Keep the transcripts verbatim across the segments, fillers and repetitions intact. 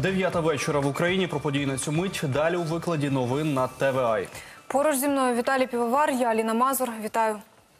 Дев'ята вечора в Україні. Про події на цю мить. Далі у викладі новин на Т В А. Поруч зі мною Віталій Півовар, я Аліна Мазур. Вітаю.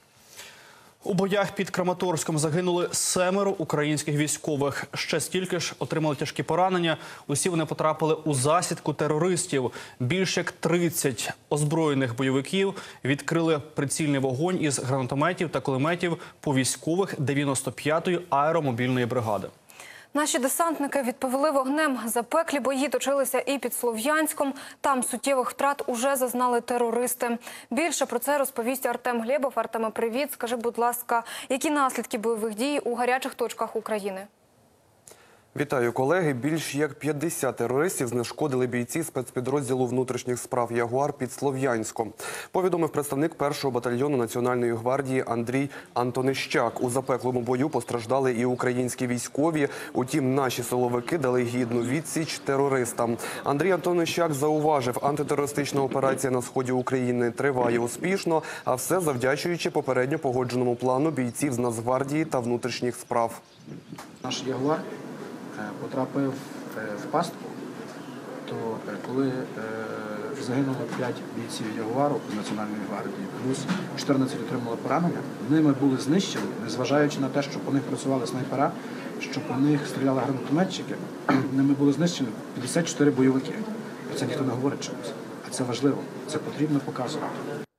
У боях під Краматорськом загинули семеро українських військових. Ще стільки ж отримали тяжкі поранення. Усі вони потрапили у засідку терористів. Більше як тридцять озброєних бойовиків відкрили прицільний вогонь із гранатометів та кулеметів по військових дев'яносто п'ятої аеромобільної бригади. Наші десантники відповіли вогнем. Запеклі бої точилися і під Слов'янськом. Там суттєвих втрат уже зазнали терористи. Більше про це розповість Артем Глєбов. Артеме, привіт. Скажи, будь ласка, які наслідки бойових дій у гарячих точках України? Вітаю, колеги. Більш як п'ятдесят терористів знешкодили бійці спецпідрозділу внутрішніх справ «Ягуар» під Слов'янськом. Повідомив представник першого батальйону Національної гвардії Андрій Антонищак. У запеклому бою постраждали і українські військові. Утім, наші силовики дали гідну відсіч терористам. Андрій Антонищак зауважив, антитерористична операція на сході України триває успішно, а все завдячуючи попередньо погодженому плану бійців з Нацгвардії та внутрішніх справ. Наш «Ягуар» потрапив в пастку, то коли загинуло п'ять бійців «Ягуару» з Національної гвардії, плюс чотирнадцять отримали поранення, ними були знищені, незважаючи на те, що по них працювали снайпера, що по них стріляли гранатометчики, ними були знищені п'ятдесят чотири бойовики. Про це ніхто не говорить чомусь. А це важливо, це потрібно показувати.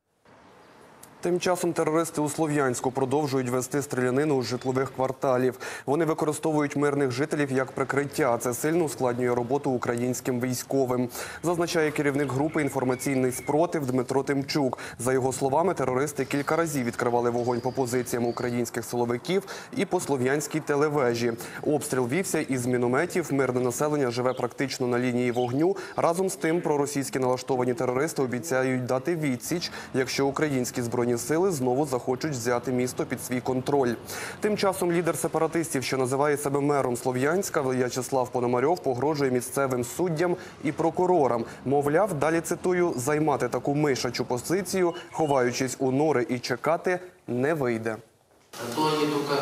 Тим часом терористи у Слов'янську продовжують вести стрілянину з житлових кварталів. Вони використовують мирних жителів як прикриття. Це сильно ускладнює роботу українським військовим. Зазначає керівник групи «Інформаційний спротив» Дмитро Тимчук. За його словами, терористи кілька разів відкривали вогонь по позиціям українських силовиків і по слов'янській телевежі. Обстріл вівся із мінометів. Мирне населення живе практично на лінії вогню. Разом з тим, проросійські налаштовані терористи обіцяють дати відсіч, якщо українські збройні сили знову захочуть взяти місто під свій контроль. Тим часом лідер сепаратистів, що називає себе мером Слов'янська, В'ячеслав Пономарьов, погрожує місцевим суддям і прокурорам. Мовляв, далі цитую, займати таку мишачу позицію, ховаючись у нори і чекати, не вийде. А то вони тільки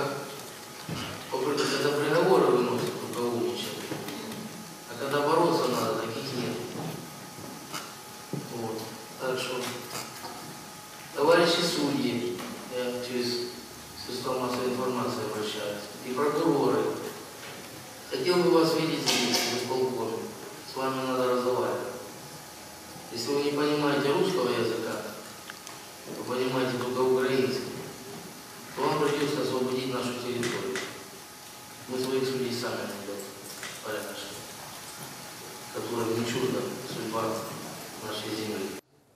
це приговори виносять у кого лучше. А коли боротися треба, таких нет. Вот. Так що товарищи судьи, я через средства массовой информации обращаюсь, и прокуроры, хотел бы вас видеть здесь, в исполкоме. С вами надо разговаривать. Если вы не понимаете русского языка, вы понимаете только украинский, то вам придется освободить нашу территорию. Мы своих судей сами найдем, порядочно, которым не чужда судьба нашей земли.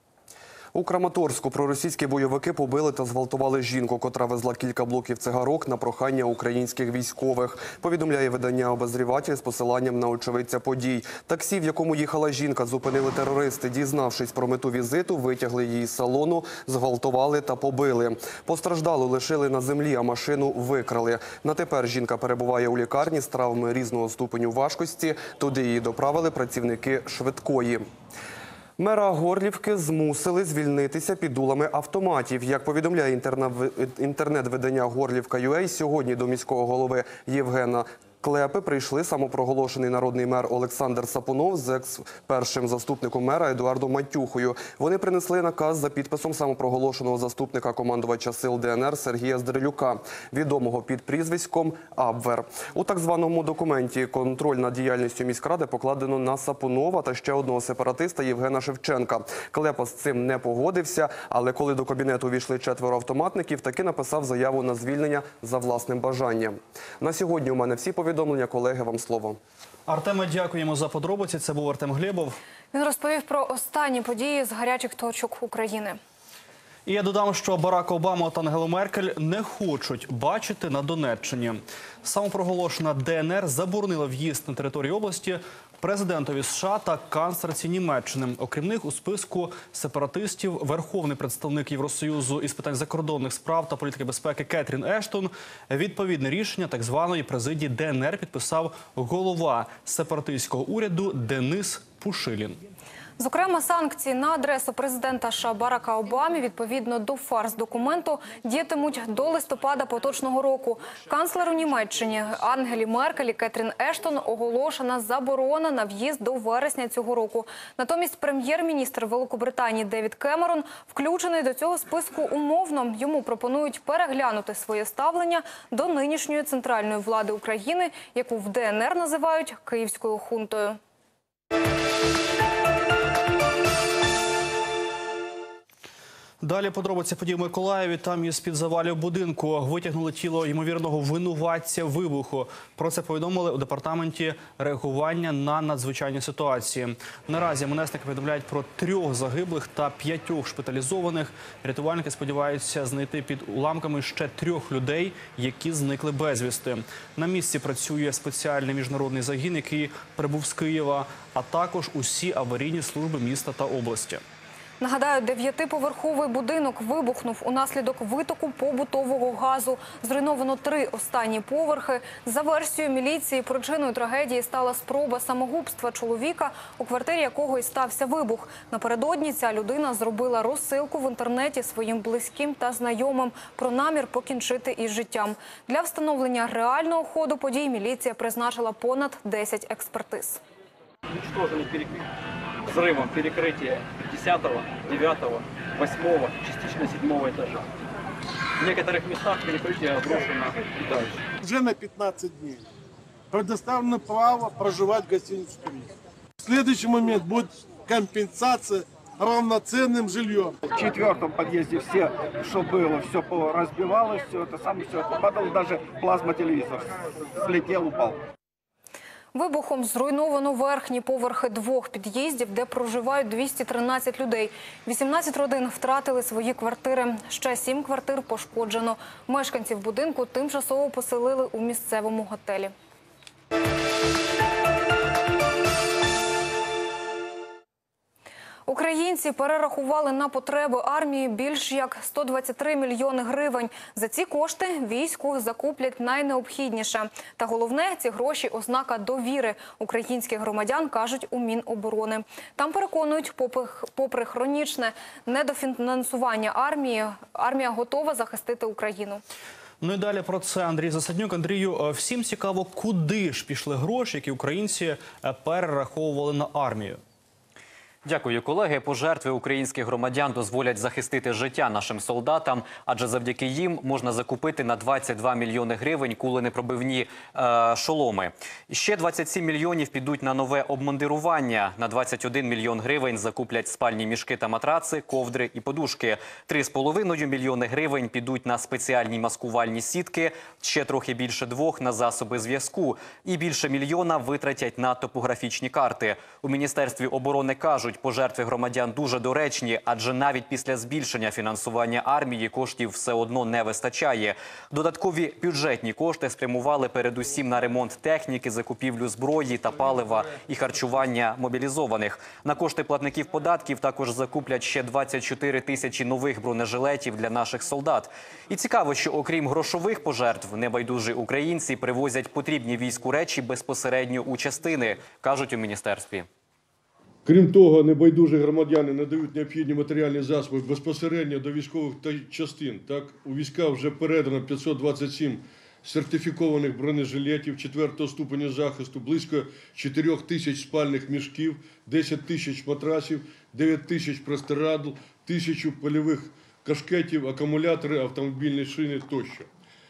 У Краматорську проросійські бойовики побили та зґвалтували жінку, котра везла кілька блоків цигарок на прохання українських військових. Повідомляє видання «Обозріватель» з посиланням на очевидця подій. Таксі, в якому їхала жінка, зупинили терористи. Дізнавшись про мету візиту, витягли її з салону, зґвалтували та побили. Постраждалу лишили на землі, а машину викрали. На тепер жінка перебуває у лікарні з травмами різного ступеню важкості. Туди її доправили працівники швидкої. Мера Горлівки змусили звільнитися під дулами автоматів. Як повідомляє інтернет-видання «Горлівка.ua», сьогодні до міського голови Євгена Клепи прийшли самопроголошений народний мер Олександр Сапунов з екс-першим заступником мера Едуардом Матюхою. Вони принесли наказ за підписом самопроголошеного заступника командувача сил Де Ен Ер Сергія Здрилюка, відомого під прізвиськом Абвер. У так званому документі контроль над діяльністю міськради покладено на Сапунова та ще одного сепаратиста Євгена Шевченка. Клепа з цим не погодився, але коли до кабінету увійшли четверо автоматників, таки написав заяву на звільнення за власним бажанням. На сьогодні у мене всі повідомлення. Повідомлення, колеги, вам слово. Артеме, дякуємо за подробиці. Це був Артем Глєбов. Він розповів про останні події з гарячих точок України. І я додам, що Барак Обама та Ангелу Меркель не хочуть бачити на Донеччині. Самопроголошена Де Ен Ер заборонила в'їзд на територію області президентові США та канцлерці Німеччини. Окрім них, у списку сепаратистів верховний представник Євросоюзу із питань закордонних справ та політики безпеки Кетрін Ештон. Відповідне рішення так званої президії Де Ен Ер підписав голова сепаратистського уряду Денис Пушилін. Зокрема, санкції на адресу президента США Барака Обами відповідно до фарс-документу діятимуть до листопада поточного року. Канцлеру Німеччині Ангелі Меркель і Кетрін Ештон оголошена заборона на в'їзд до вересня цього року. Натомість прем'єр-міністр Великобританії Девід Кемерон включений до цього списку умовно. Йому пропонують переглянути своє ставлення до нинішньої центральної влади України, яку в Де Ен Ер називають київською хунтою. Далі подробиці подій в Миколаєві. Там із-під завалів будинку витягнули тіло ймовірного винуватця вибуху. Про це повідомили у департаменті реагування на надзвичайні ситуації. Наразі МНСники повідомляють про трьох загиблих та п'ятьох шпиталізованих. Рятувальники сподіваються знайти під уламками ще трьох людей, які зникли безвісти. На місці працює спеціальний міжнародний загін, який прибув з Києва, а також усі аварійні служби міста та області. Нагадаю, дев'ятиповерховий будинок вибухнув унаслідок витоку побутового газу. Зруйновано три останні поверхи. За версією міліції, причиною трагедії стала спроба самогубства чоловіка, у квартирі якого і стався вибух. Напередодні ця людина зробила розсилку в інтернеті своїм близьким та знайомим про намір покінчити із життям. Для встановлення реального ходу подій міліція призначила понад десять експертиз. Взрывом перекрытия десятого, девятого, восьмого, частично седьмого этажа. В некоторых местах перекрытие обрушено и дальше. Уже на пятнадцать дней предоставлено право проживать в гостинице «Турист». В следующий момент будет компенсация равноценным жильем. В четвертом подъезде все, что было, все разбивалось, все это самое, все это падало, даже плазма-телевизор слетел, упал. Вибухом зруйновано верхні поверхи двох під'їздів, де проживають двісті тринадцять людей. вісімнадцять родин втратили свої квартири. Ще сім квартир пошкоджено. Мешканців будинку тимчасово поселили у місцевому готелі. Українці перерахували на потреби армії більш як сто двадцять три мільйони гривень. За ці кошти війську закуплять найнеобхідніше. Та головне, ці гроші – ознака довіри українських громадян, кажуть у Міноборони. Там переконують, попри хронічне недофінансування армії, армія готова захистити Україну. Ну і далі про це Андрій Засаднюк. Андрію, всім цікаво, куди ж пішли гроші, які українці перераховували на армію? Дякую, колеги. Пожертви українських громадян дозволять захистити життя нашим солдатам, адже завдяки їм можна закупити на двадцять два мільйони гривень куленепробивні е, шоломи. Ще двадцять сім мільйонів підуть на нове обмундирування. На двадцять один мільйон гривень закуплять спальні мішки та матраци, ковдри і подушки. три з половиною мільйони гривень підуть на спеціальні маскувальні сітки, ще трохи більше двох на засоби зв'язку. І більше мільйона витратять на топографічні карти. У Міністерстві оборони кажуть, пожертви громадян дуже доречні, адже навіть після збільшення фінансування армії коштів все одно не вистачає. Додаткові бюджетні кошти спрямували передусім на ремонт техніки, закупівлю зброї та палива і харчування мобілізованих. На кошти платників податків також закуплять ще двадцять чотири тисячі нових бронежилетів для наших солдат. І цікаво, що окрім грошових пожертв, небайдужі українці привозять потрібні війську речі безпосередньо у частини, кажуть у міністерстві. Крім того, небайдужі громадяни надають необхідні матеріальні засоби безпосередньо до військових частин. Так, у війська вже передано п'ятсот двадцять сім сертифікованих бронежилетів четвертого ступеня захисту, близько чотирьох тисяч спальних мішків, десять тисяч матрасів, дев'ять тисяч простирадл, тисячу польових кашкетів, акумулятори, автомобільні шини тощо.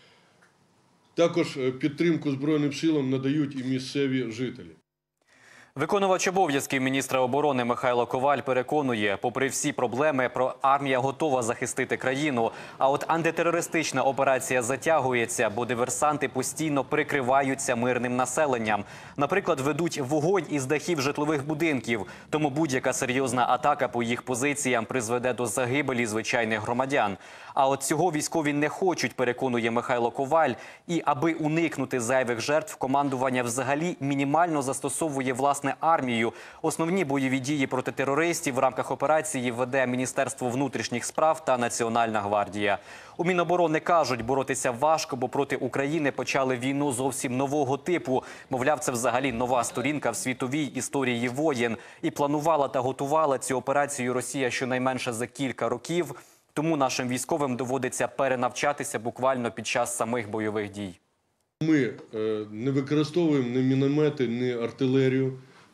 Також підтримку Збройним силам надають і місцеві жителі. Виконувач обов'язків міністра оборони Михайло Коваль переконує, попри всі проблеми, армія готова захистити країну. А от антитерористична операція затягується, бо диверсанти постійно прикриваються мирним населенням. Наприклад, ведуть вогонь із дахів житлових будинків. Тому будь-яка серйозна атака по їх позиціям призведе до загибелі звичайних громадян. А от цього військові не хочуть, переконує Михайло Коваль. І аби уникнути зайвих жертв, командування взагалі мінімально застосовує власне армію. Основні бойові дії проти терористів в рамках операції веде Міністерство внутрішніх справ та Національна гвардія. У Міноборони кажуть, боротися важко, бо проти України почали війну зовсім нового типу. Мовляв, це взагалі нова сторінка в світовій історії воєн. І планувала та готувала цю операцію Росія щонайменше за кілька років. Тому нашим військовим доводиться перенавчатися буквально під час самих бойових дій. Ми не використовуємо ні міномети, ні артилерію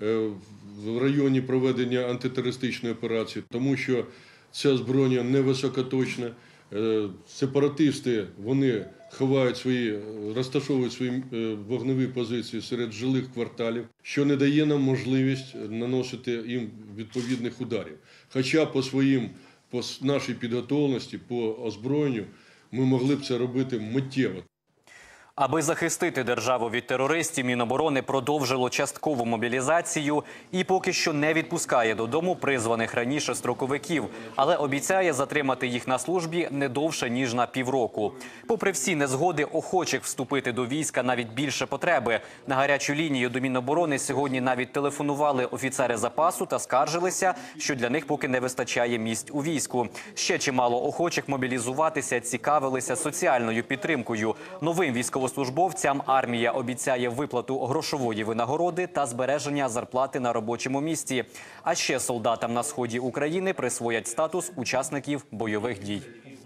в районі проведення антитерористичної операції, тому що ця зброя не високоточна. Сепаратисти, вони ховають свої, розташовують свої вогневі позиції серед жилих кварталів, що не дає нам можливість наносити їм відповідних ударів. Хоча по своїм, по нашій підготовленості, по озброєнню ми могли б це робити миттєво. Аби захистити державу від терористів, Міноборони продовжило часткову мобілізацію і поки що не відпускає додому призваних раніше строковиків, але обіцяє затримати їх на службі не довше, ніж на півроку. Попри всі незгоди охочих вступити до війська навіть більше потреби, на гарячу лінію до Міноборони сьогодні навіть телефонували офіцери запасу та скаржилися, що для них поки не вистачає місць у війську. Ще чимало охочих мобілізуватися цікавилися соціальною підтримкою. Новим військовослужбовцям Службовцям армія обіцяє виплату грошової винагороди та збереження зарплати на робочому місці. А ще солдатам на сході України присвоять статус учасників бойових дій.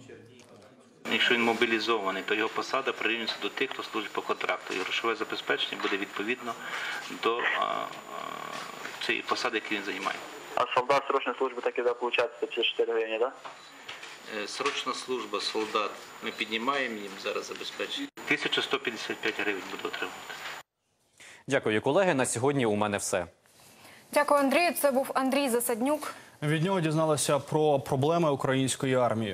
Якщо він мобілізований, то його посада прирівнюється до тих, хто служить по контракту. І грошове забезпечення буде відповідно до а, а, цієї посади, яку він займає. А солдат срочної служби таки да, виходить п'ятдесят чотири гривні, так? Да? Срочна служба, солдат, ми піднімаємо їм зараз забезпечення. тисяча сто п'ятдесят п'ять гривень буде отримувати. Дякую, колеги. На сьогодні у мене все. Дякую, Андрію. Це був Андрій Засаднюк. Від нього дізналися про проблеми української армії.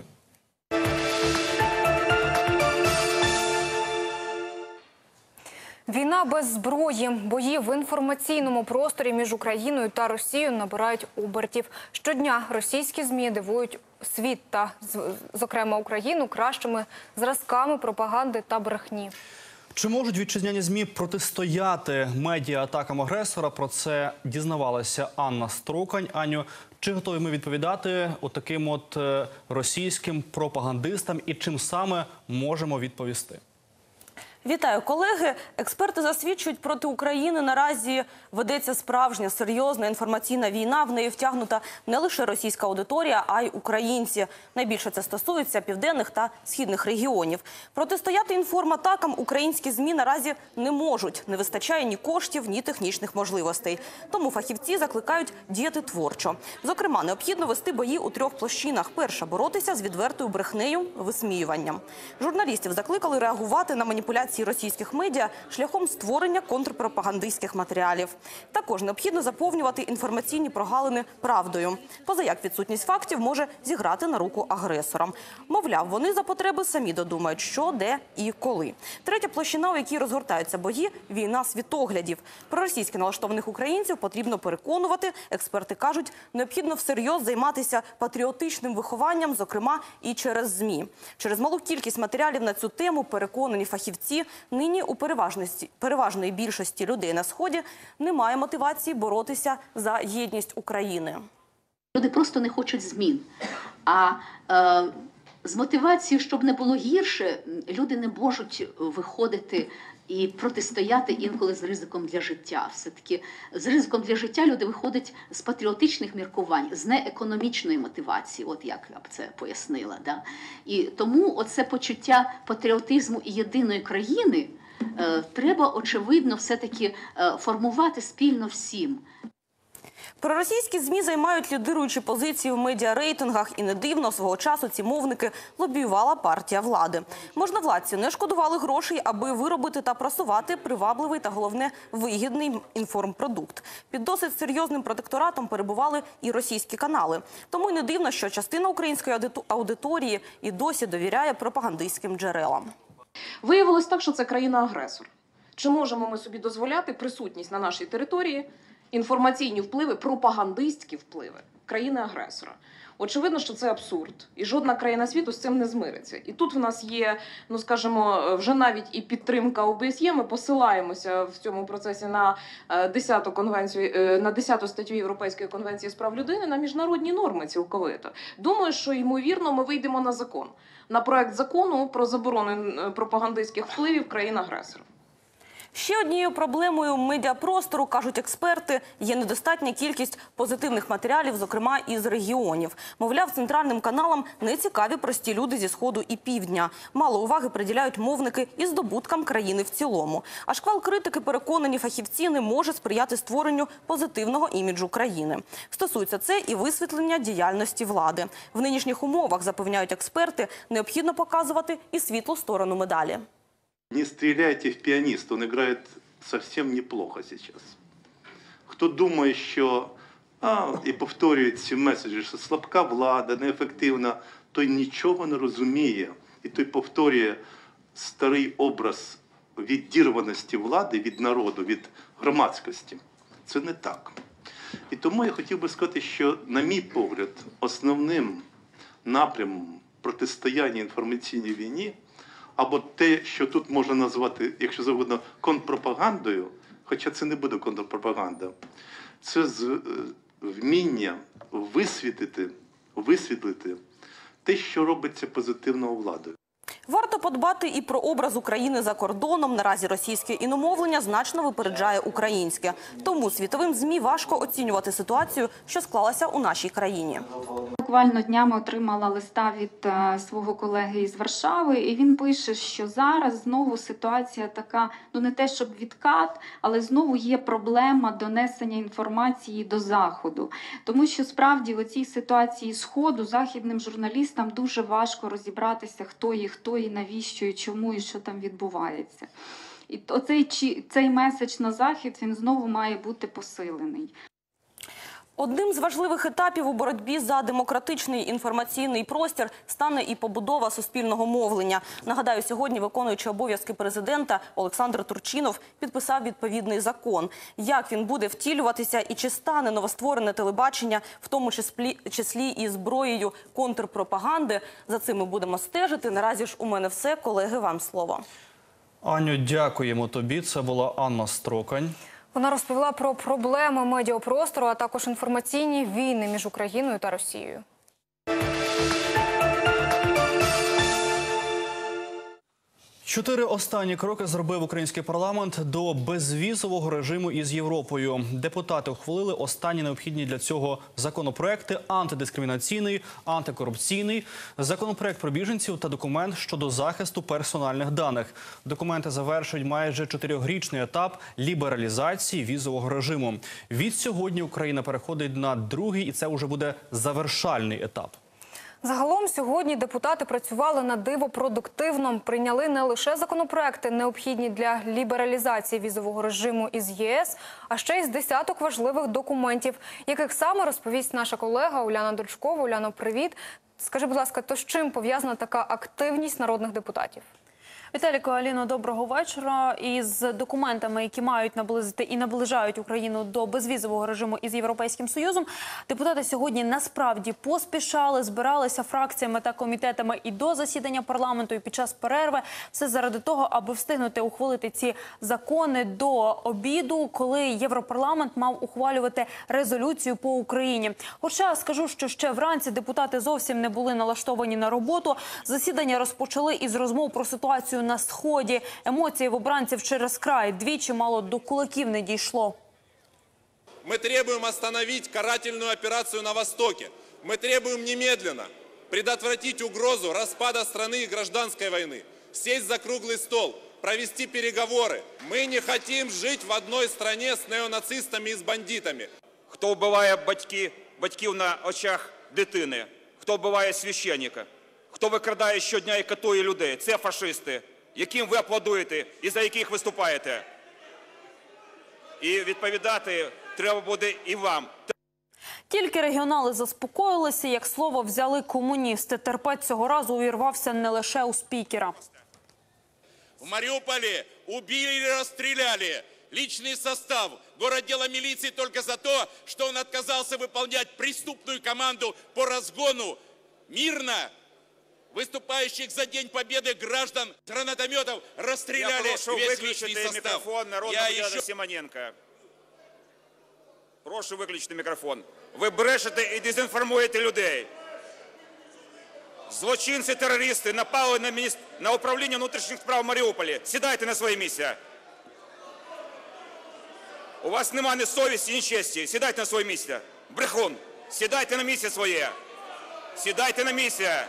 Війна без зброї. Бої в інформаційному просторі між Україною та Росією набирають обертів. Щодня російські ЗМІ дивують світ та, зокрема, Україну кращими зразками пропаганди та брехні. Чи можуть вітчизняні ЗМІ протистояти медіа-атакам агресора? Про це дізнавалася Анна Строкань. Аню, чи готові ми відповідати отаким от російським пропагандистам і чим саме можемо відповісти? Вітаю, колеги. Експерти засвідчують, проти України наразі ведеться справжня, серйозна інформаційна війна. В неї втягнута не лише російська аудиторія, а й українці. Найбільше це стосується південних та східних регіонів. Протистояти інформатакам українські ЗМІ наразі не можуть. Не вистачає ні коштів, ні технічних можливостей. Тому фахівці закликають діяти творчо. Зокрема, необхідно вести бої у трьох площинах. Перша – боротися з відвертою брехнею, висміюванням. Журналістів закликали реагувати на маніпуляції російських медіа шляхом створення контрпропагандистських матеріалів. Також необхідно заповнювати інформаційні прогалини правдою. Позаяк відсутність фактів може зіграти на руку агресорам. Мовляв, вони за потреби самі додумають, що, де і коли. Третя площина, у якій розгортаються бої – війна світоглядів. Проросійськи налаштованих українців потрібно переконувати. Експерти кажуть, необхідно всерйоз займатися патріотичним вихованням, зокрема і через ЗМІ. Через малу кількість матеріалів на цю тему, переконані фахівці, нині у переважної більшості людей на Сході немає мотивації боротися за єдність України. Люди просто не хочуть змін. А е, з мотивацією, щоб не було гірше, люди не можуть виходити і протистояти інколи з ризиком для життя. Все-таки з ризиком для життя люди виходять з патріотичних міркувань, з неекономічної мотивації, от як я б це пояснила. Да? І тому оце почуття патріотизму і єдиної країни е, треба, очевидно, все-таки е, формувати спільно всім. Проросійські ЗМІ займають лідируючі позиції в медіарейтингах, і не дивно, свого часу ці мовники лобіювала партія влади. Можновладці не шкодували грошей, аби виробити та просувати привабливий та, головне, вигідний інформпродукт. Під досить серйозним протекторатом перебували і російські канали. Тому й не дивно, що частина української аудиторії і досі довіряє пропагандистським джерелам. Виявилось так, що це країна-агресор. Чи можемо ми собі дозволяти присутність на нашій території інформаційні впливи, пропагандистські впливи країни-агресора? Очевидно, що це абсурд. І жодна країна світу з цим не змириться. І тут в нас є, ну скажімо, вже навіть і підтримка О Б С Є. Ми посилаємося в цьому процесі на десяту конвенцію, на десяту статтю Європейської конвенції з прав людини, на міжнародні норми цілковито. Думаю, що, ймовірно, ми вийдемо на закон. На проект закону про заборону пропагандистських впливів країн-агресорів. Ще однією проблемою медіапростору, кажуть експерти, є недостатня кількість позитивних матеріалів, зокрема із регіонів. Мовляв, центральним каналам не цікаві прості люди зі Сходу і Півдня. Мало уваги приділяють мовники і здобуткам країни в цілому. А шквал критики, переконані фахівці, не може сприяти створенню позитивного іміджу країни. Стосується це і висвітлення діяльності влади. В нинішніх умовах, запевняють експерти, необхідно показувати і світлу сторону медалі. Не стреляйте в пианиста, он играет совсем неплохо сейчас. Хто думає, що, а, і повторює ці меседжі, що слабка влада, неефективна, той нічого не розуміє. І той повторює старий образ відірваності влади від народу, від громадськості. Це не так. І тому я хотів би сказати, що, на мій погляд, основним напрямом протистояння інформаційній війні або те, що тут можна назвати, якщо завгодно, контрпропагандою, хоча це не буде контрпропаганда, це вміння висвітлити, висвітлити те, що робиться позитивною владою. Варто подбати і про образ України за кордоном. Наразі російське іномовлення значно випереджає українське. Тому світовим ЗМІ важко оцінювати ситуацію, що склалася у нашій країні. Буквально днями отримала листа від свого колеги із Варшави, і він пише, що зараз знову ситуація така, ну не те, щоб відкат, але знову є проблема донесення інформації до Заходу. Тому що справді в цій ситуації Сходу західним журналістам дуже важко розібратися, хто є хто і навіщо, і чому, і що там відбувається. І оцей цей меседж на Захід, він знову має бути посилений. Одним з важливих етапів у боротьбі за демократичний інформаційний простір стане і побудова суспільного мовлення. Нагадаю, сьогодні виконуючий обов'язки президента Олександр Турчинов підписав відповідний закон. Як він буде втілюватися і чи стане новостворене телебачення, в тому числі, числі і зброєю контрпропаганди, за цим ми будемо стежити. Наразі ж у мене все. Колеги, вам слово. Аню, дякуємо тобі. Це була Анна Строкань. Вона розповіла про проблеми медіапростору, а також інформаційні війни між Україною та Росією. Чотири останні кроки зробив український парламент до безвізового режиму із Європою. Депутати ухвалили останні необхідні для цього законопроекти: антидискримінаційний, антикорупційний, законопроект про біженців та документ щодо захисту персональних даних. Документи завершують майже чотирьохрічний етап лібералізації візового режиму. Від сьогодні Україна переходить на другий, і це вже буде завершальний етап. Загалом сьогодні депутати працювали на диво продуктивно. Прийняли не лише законопроекти, необхідні для лібералізації візового режиму із Є С, а ще й з десяток важливих документів, яких саме розповість наша колега Уляна Дольшкова. Уляно, привіт. Скажи, будь ласка, то з чим пов'язана така активність народних депутатів? Віталіко, Аліно, доброго вечора. Із документами, які мають наблизити і наближають Україну до безвізового режиму із Європейським Союзом, депутати сьогодні насправді поспішали, збиралися фракціями та комітетами і до засідання парламенту, і під час перерви. Все заради того, аби встигнути ухвалити ці закони до обіду, коли Європарламент мав ухвалювати резолюцію по Україні. Хоча скажу, що ще вранці депутати зовсім не були налаштовані на роботу. Засідання розпочали із розмов про ситуацію на Сході. Емоції в обранців через край. Двічі мало до кулаків не дійшло. Мы требуем остановить карательную операцию на Востоке. Мы требуем немедленно предотвратить угрозу распада страны и гражданской войны. Сесть за круглый стол, провести переговоры. Мы не хотим жить в одной стране с неонацистами и с бандитами. Хто вбиває батьки, батьків на очах дитини? Хто вбиває священника? Хто викрадає щодня і катує людей? Це фашисти, яким ви аплодуєте і за яких виступаєте. І відповідати треба буде і вам. Тільки регіонали заспокоїлися, як слово взяли комуністи. Терпець цього разу увірвався не лише у спікера. В Маріуполі убили і розстріляли личный состав городдела милиции только за то, что он отказался выполнять преступную команду по разгону мирно выступающих за День Победы граждан с гранатометов расстреляли Я прошу весь личный виключити состав. мікрофон народного Я депутата еще... Симоненко. Прошу виключити мікрофон. Ви брешете і дезінформуєте людей. Злочинці-терористи напали на, міністр... на управління внутрішніх справ в Маріуполі. Сідайте на свої місця. У вас нема ні совісті, ні честі. Сідайте на своє місце. Брехун. Сідайте на місце своє. Сідайте на місце.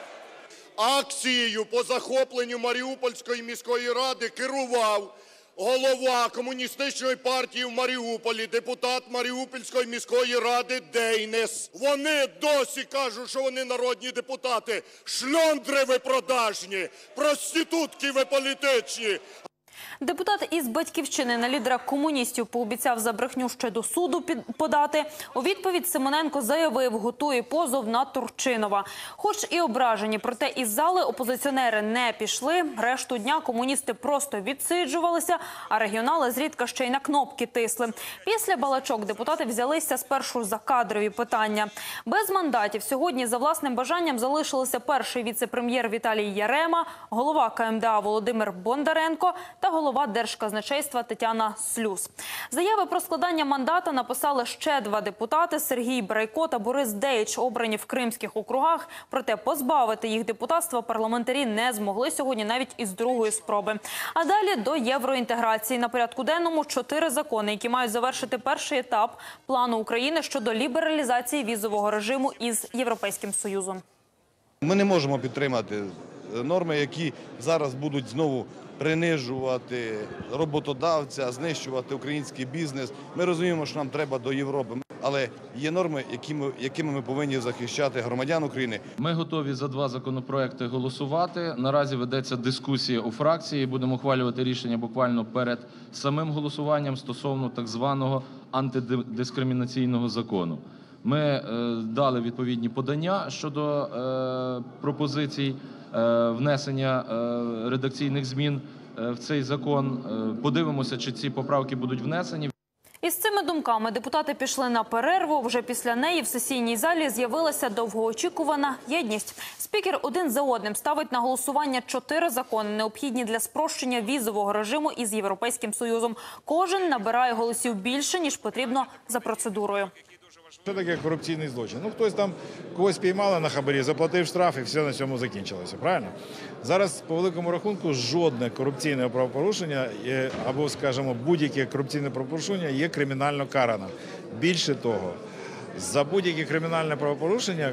Акцією по захопленню Маріупольської міської ради керував голова комуністичної партії в Маріуполі, депутат Маріупольської міської ради Дейнес. Вони досі кажуть, що вони народні депутати. Шльондри ви продажні, проститутки ви політичні. Депутат із «Батьківщини» на лідера комуністів пообіцяв за брехню ще до суду подати. У відповідь Симоненко заявив, готує позов на Турчинова. Хоч і ображені, проте із зали опозиціонери не пішли. Решту дня комуністи просто відсиджувалися, а регіонали зрідка ще й на кнопки тисли. Після балачок депутати взялися спершу за кадрові питання. Без мандатів сьогодні за власним бажанням залишилися перший віце-прем'єр Віталій Ярема, голова ка ем де а Володимир Бондаренко та голова Держказначейства Тетяна Слюс. Заяви про складання мандата написали ще два депутати – Сергій Брайко та Борис Дейч, обрані в кримських округах. Проте позбавити їх депутатства парламентарі не змогли сьогодні навіть із другої спроби. А далі до євроінтеграції. На порядку денному чотири закони, які мають завершити перший етап плану України щодо лібералізації візового режиму із Європейським Союзом. Ми не можемо підтримати норми, які зараз будуть знову принижувати роботодавця, знищувати український бізнес. Ми розуміємо, що нам треба до Європи, але є норми, якими, якими ми повинні захищати громадян України. Ми готові за два законопроекти голосувати. Наразі ведеться дискусія у фракції. Будемо ухвалювати рішення буквально перед самим голосуванням стосовно так званого антидискримінаційного закону. Ми е, дали відповідні подання щодо е, пропозицій е, внесення е, редакційних змін е, в цей закон. Е, подивимося, чи ці поправки будуть внесені. Із цими думками депутати пішли на перерву. Вже після неї в сесійній залі з'явилася довгоочікувана єдність. Спікер один за одним ставить на голосування чотири закони, необхідні для спрощення візового режиму із Європейським Союзом. Кожен набирає голосів більше, ніж потрібно за процедурою. Що таке корупційний злочин? Ну, хтось там когось піймали на хабарі, заплатив штраф і все на цьому закінчилося, правильно? Зараз, по великому рахунку, жодне корупційне правопорушення або, скажімо, будь-яке корупційне правопорушення є кримінально караним. Більше того, за будь-яке кримінальне правопорушення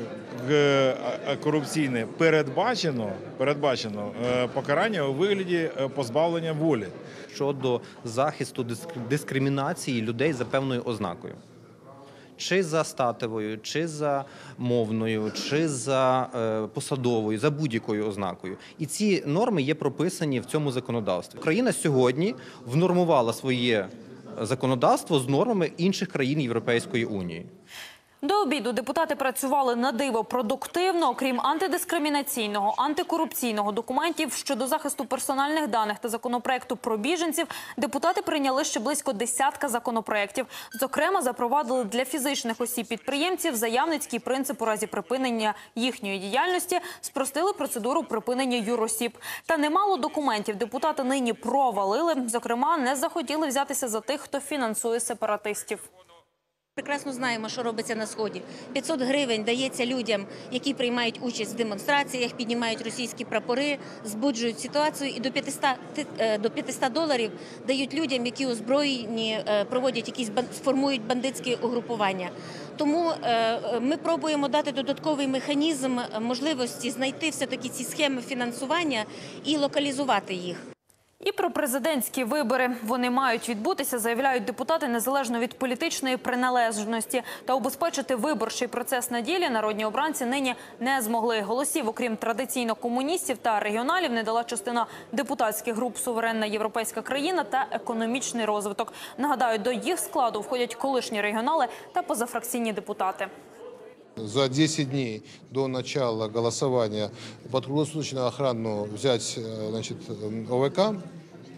корупційне передбачено, передбачено покарання у вигляді позбавлення волі. Щодо захисту дискримінації людей за певною ознакою. Чи за статевою, чи за мовною, чи за е, посадовою, за будь-якою ознакою. І ці норми є прописані в цьому законодавстві. Україна сьогодні внормувала своє законодавство з нормами інших країн Європейської Унії. До обіду депутати працювали на диво продуктивно. Окрім антидискримінаційного, антикорупційного документів щодо захисту персональних даних та законопроекту про біженців, депутати прийняли ще близько десятка законопроєктів. Зокрема, запровадили для фізичних осіб-підприємців заявницький принцип у разі припинення їхньої діяльності, спростили процедуру припинення юросіб. Та немало документів депутати нині провалили. Зокрема, не захотіли взятися за тих, хто фінансує сепаратистів. Прекрасно знаємо, що робиться на Сході. п'ятсот гривень дається людям, які приймають участь в демонстраціях, піднімають російські прапори, збуджують ситуацію, і до п'ятисот доларів дають людям, які озброєні, проводять якісь, сформують бандитські угрупування. Тому ми пробуємо дати додатковий механізм можливості знайти все-таки ці схеми фінансування і локалізувати їх. І про президентські вибори. Вони мають відбутися, заявляють депутати, незалежно від політичної приналежності. Та убезпечити виборчий процес на ділі народні обранці нині не змогли. Голосів, окрім традиційно комуністів та регіоналів, не дала частина депутатських груп «Суверенна європейська країна» та «Економічний розвиток». Нагадаю, до їх складу входять колишні регіонали та позафракційні депутати. За десять дней до начала голосования под круглосуточную охрану взять, значит, о вэ ка.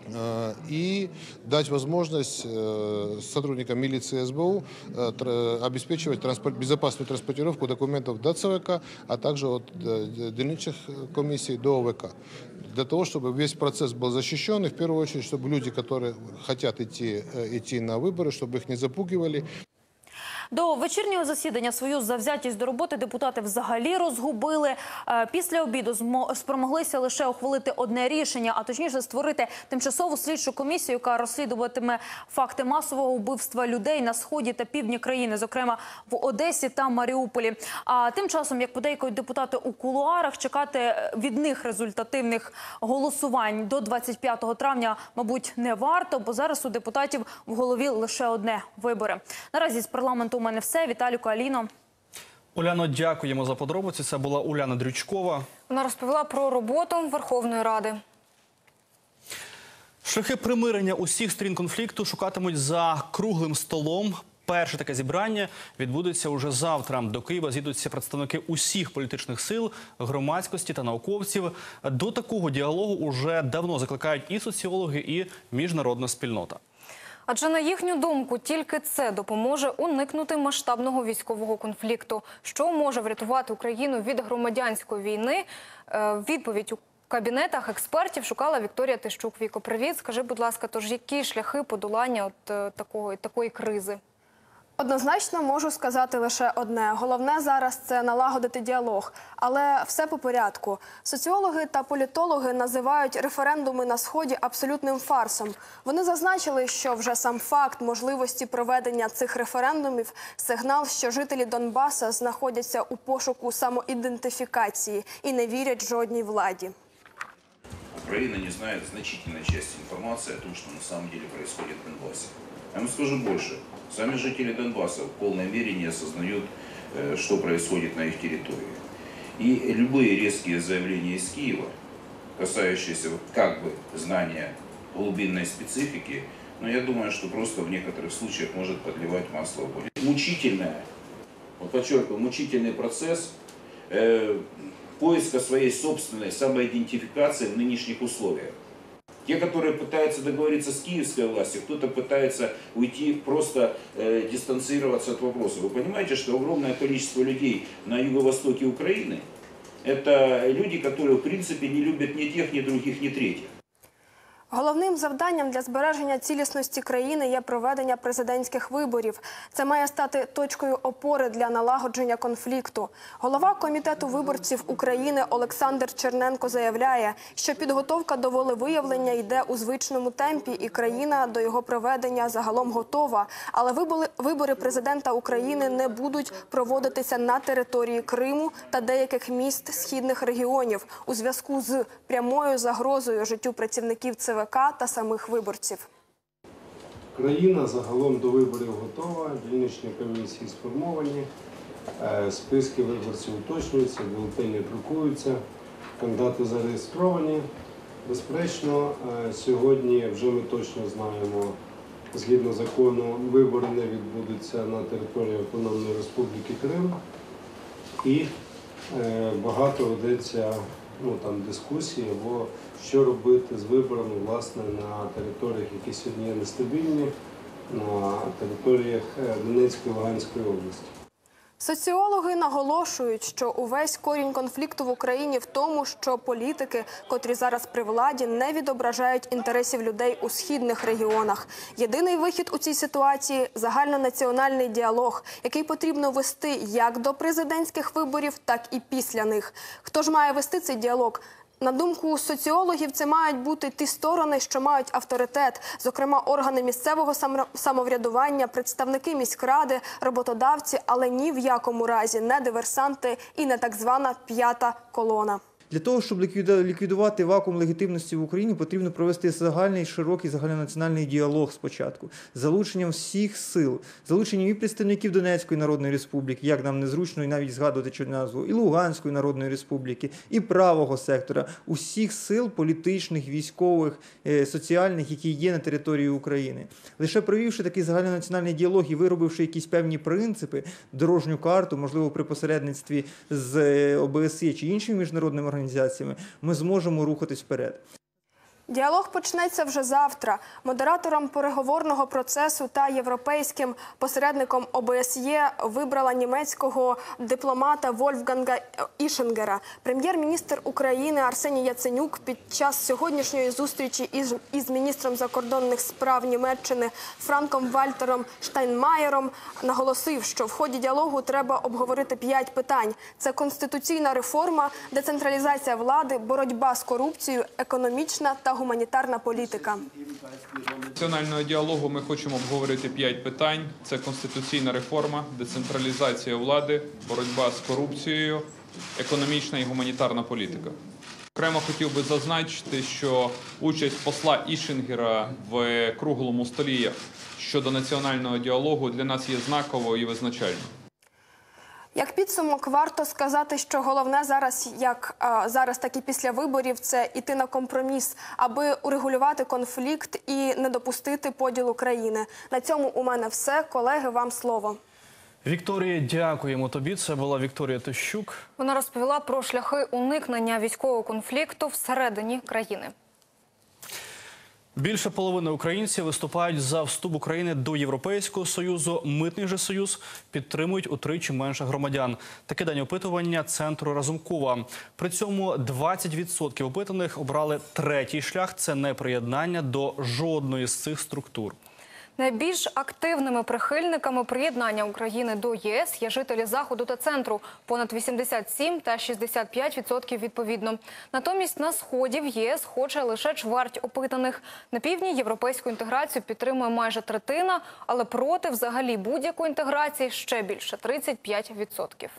и дать возможность сотрудникам милиции СБУ обеспечивать транспорт, безопасную транспортировку документов до ЦВК, а также от дільничных комиссий до ОВК. Для того, чтобы весь процесс был защищен, и в первую очередь, чтобы люди, которые хотят идти, идти на выборы, чтобы их не запугивали. До вечірнього засідання свою завзятість до роботи депутати взагалі розгубили. Після обіду спромоглися лише ухвалити одне рішення, а точніше створити тимчасову слідчу комісію, яка розслідуватиме факти масового вбивства людей на сході та півдні країни, зокрема в Одесі та Маріуполі. А тим часом, як подейкують депутати у кулуарах, чекати від них результативних голосувань до двадцять п'ятого травня, мабуть, не варто, бо зараз у депутатів в голові лише одне – вибори. Наразі з парламенту у мене все. Віталіку, Аліно. Уляно, дякуємо за подробиці. Це була Уляна Дрючкова. Вона розповіла про роботу Верховної Ради. Шляхи примирення усіх сторін конфлікту шукатимуть за круглим столом. Перше таке зібрання відбудеться уже завтра. До Києва з'їдуться представники усіх політичних сил, громадськості та науковців. До такого діалогу уже давно закликають і соціологи, і міжнародна спільнота. Адже, на їхню думку, тільки це допоможе уникнути масштабного військового конфлікту. Що може врятувати Україну від громадянської війни? Відповідь у кабінетах експертів шукала Вікторія Тищук. Віко, привіт. Скажи, будь ласка, тож які шляхи подолання от такої, такої кризи? Однозначно можу сказати лише одне. Головне зараз – це налагодити діалог. Але все по порядку. Соціологи та політологи називають референдуми на Сході абсолютним фарсом. Вони зазначили, що вже сам факт можливості проведення цих референдумів – сигнал, що жителі Донбаса знаходяться у пошуку самоідентифікації і не вірять жодній владі. Украина не знает значительной части информации о том, что на самом деле происходит в Донбассе. Я вам скажу больше. Сами жители Донбасса в полной мере не осознают, что происходит на их территории. И любые резкие заявления из Киева, касающиеся как бы знания глубинной специфики, но я думаю, что просто в некоторых случаях может подливать масло в огонь. Мучительное, вот подчеркиваю, мучительный процесс э, поиска своей собственной самоидентификации в нынешних условиях. Те, которые пытаются договориться с киевской властью, кто-то пытается уйти, просто э, дистанцироваться от вопроса. Вы понимаете, что огромное количество людей на юго-востоке Украины – это люди, которые в принципе не любят ни тех, ни других, ни третьих. Головним завданням для збереження цілісності країни є проведення президентських виборів. Це має стати точкою опори для налагодження конфлікту. Голова Комітету виборців України Олександр Черненко заявляє, що підготовка до волевиявлення йде у звичному темпі і країна до його проведення загалом готова. Але вибори президента України не будуть проводитися на території Криму та деяких міст східних регіонів у зв'язку з прямою загрозою життю працівників ЦВК та самих виборців. Країна загалом до виборів готова, дільничні комісії сформовані, списки виборців уточнюються, бюлетені друкуються, кандидати зареєстровані. Безперечно, сьогодні вже ми точно знаємо, згідно закону, вибори не відбудуться на території Автономної Республіки Крим. І багато ведеться ну, там, дискусії, або що робити з виборами власне, на територіях, які сьогодні є нестабільні, на територіях Донецької і Луганської області. Соціологи наголошують, що увесь корінь конфлікту в Україні в тому, що політики, котрі зараз при владі, не відображають інтересів людей у східних регіонах. Єдиний вихід у цій ситуації – загальнонаціональний діалог, який потрібно вести як до президентських виборів, так і після них. Хто ж має вести цей діалог? На думку соціологів, це мають бути ті сторони, що мають авторитет, зокрема органи місцевого самоврядування, представники міськради, роботодавці, але ні в якому разі не диверсанти і не так звана п'ята колона. Для того, щоб ліквідувати вакуум легітимності в Україні, потрібно провести загальний, широкий загальнонаціональний діалог спочатку, з залученням всіх сил, залученням і представників Донецької Народної Республіки, як нам незручно і навіть згадувати цю назву, і Луганської Народної Республіки, і правого сектора, усіх сил політичних, військових, соціальних, які є на території України. Лише провівши такий загальнонаціональний діалог і виробивши якісь певні принципи, дорожню карту, можливо, при посередництві з О Б С Є чи іншими міжнародними організаціями, ми зможемо рухатись вперед. Діалог почнеться вже завтра. Модератором переговорного процесу та європейським посередником О Б С Є вибрала німецького дипломата Вольфганга Ішингера. Прем'єр-міністр України Арсеній Яценюк під час сьогоднішньої зустрічі із, із міністром закордонних справ Німеччини Франком Вальтером Штайнмаєром наголосив, що в ході діалогу треба обговорити п'ять питань. Це конституційна реформа, децентралізація влади, боротьба з корупцією, економічна та гуманітарна політика. Національного діалогу ми хочемо обговорити п'ять питань. Це конституційна реформа, децентралізація влади, боротьба з корупцією, економічна і гуманітарна політика. Окремо хотів би зазначити, що участь посла Ішингера в круглому столі щодо національного діалогу для нас є знаковою і визначальною. Як підсумок, варто сказати, що головне зараз, як а, зараз, так і після виборів, це йти на компроміс, аби урегулювати конфлікт і не допустити поділу країни. На цьому у мене все. Колеги, вам слово. Вікторія, дякуємо тобі. Це була Вікторія Тищук. Вона розповіла про шляхи уникнення військового конфлікту всередині країни. Більше половини українців виступають за вступ України до Європейського Союзу. Митний же союз підтримують утричі менше громадян. Таке дані опитування Центру Разумкова. При цьому двадцять відсотків опитаних обрали третій шлях – це неприєднання до жодної з цих структур. Найбільш активними прихильниками приєднання України до Є С є жителі Заходу та Центру – понад вісімдесят сім та шістдесят п'ять відсотків відповідно. Натомість на Сході в Є С хоче лише чверть опитаних. На півдні європейську інтеграцію підтримує майже третина, але проти взагалі будь-якої інтеграції ще більше – тридцять п'ять відсотків.